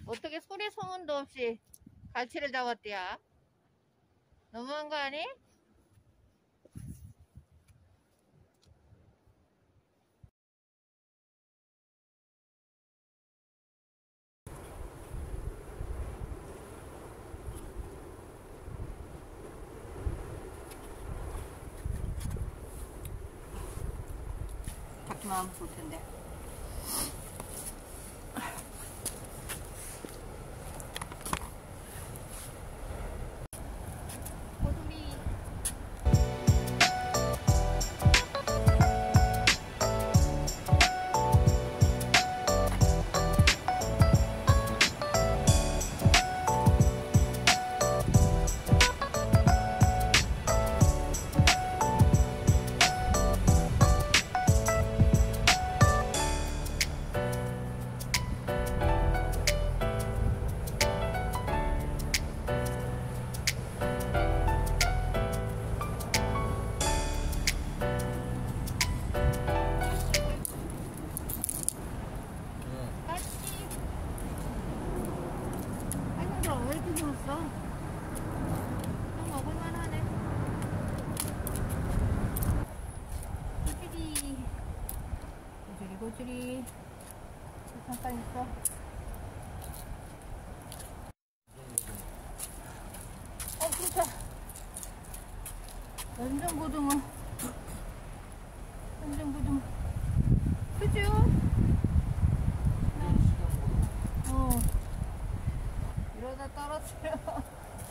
어떻게 소리 소문도 없이 갈치를 잡았대야? 너무한 거 아니? 잡기만 하면 좋을 텐데. 왜 이렇게 좋았어? 좀 먹을만하네. 고지리 잠깐 있어. 그렇다. 완전 고등어. 완전 고등어. 그죠? 이러다 떨어뜨려.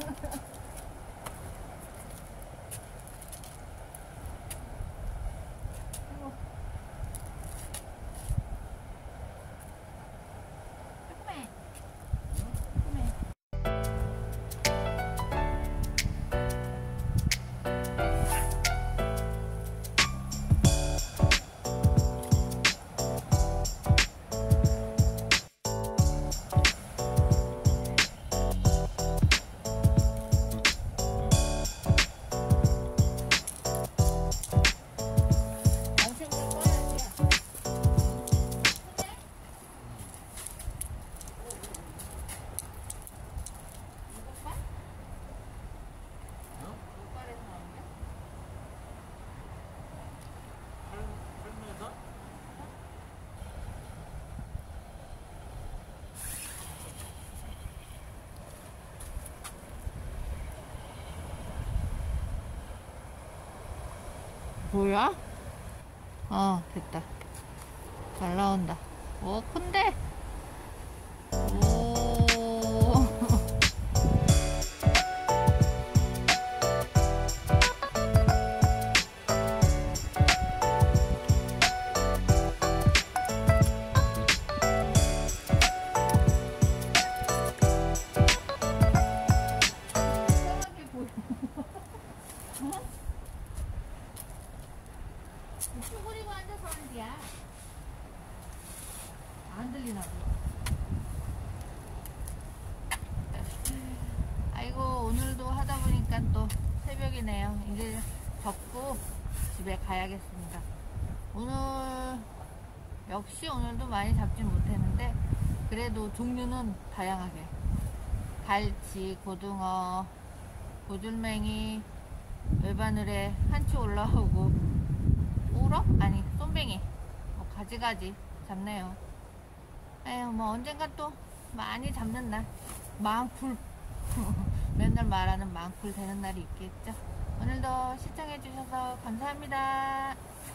뭐야? 됐다. 잘 나온다. 오, 큰데? 오. 쭈그리고 앉아서 하는 게야. 안 들리나 봐. 아이고, 오늘도 하다 보니까 또 새벽이네요. 이제 접고 집에 가야겠습니다. 오늘 역시 오늘도 많이 잡진 못했는데 그래도 종류는 다양하게 갈치, 고등어, 고줄맹이, 외바늘에 한치 올라오고 우럭? 아니, 쏨뱅이. 가지가지 잡네요. 에휴, 뭐 언젠가 또 많이 잡는 날, 망풀 맨날 말하는 망풀 되는 날이 있겠죠. 오늘도 시청해주셔서 감사합니다.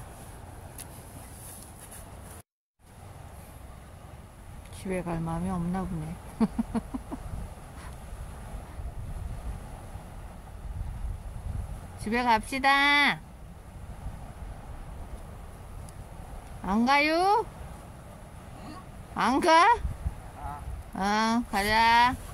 집에 갈 마음이 없나 보네. 집에 갑시다. 안 가요? 안 가? 가자.